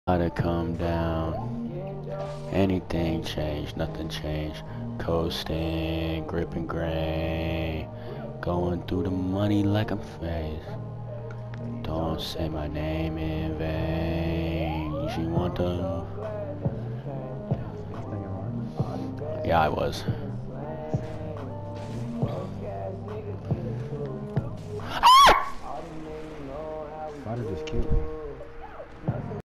Gotta come down. Anything changed, nothing changed. Coasting, gripping grain. Going through the money like I'm phased. Don't say my name in vain. She want the... Yeah, I was.